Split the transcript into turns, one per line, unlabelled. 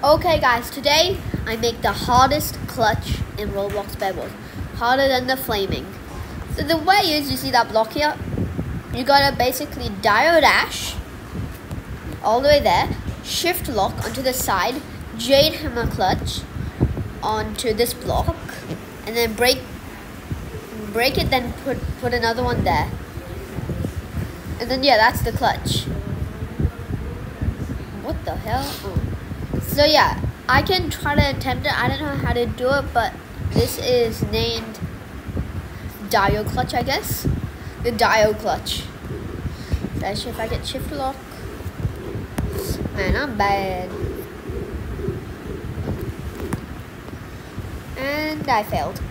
Okay guys, today I make the hardest clutch in Roblox Bedwars. Harder than the flaming. So the way is, you see that block here? You gotta basically dial dash all the way there, shift lock onto the side, jade hammer clutch onto this block, and then break it, then put another one there. And then yeah, that's the clutch. What the hell? Oh. So yeah, I can try to attempt it. I don't know how to do it, but this is named Dio Clutch, I guess. The Dio Clutch. Let's see if I get shift lock. Man, I'm bad. And I failed.